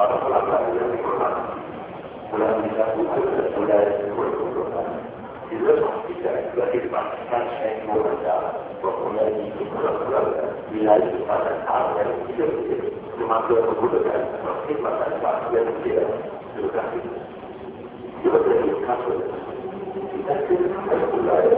para pelanggan yang dihormati, mulai dilakukan dan mulai berkumpulkan. Bila tidak beribadah saya mengajar mempunyai kebetulan nilai kepada hal yang tidak semasa menggunakan perkhidmatan yang tidak sudah itu. Juga dari kasus kita mulai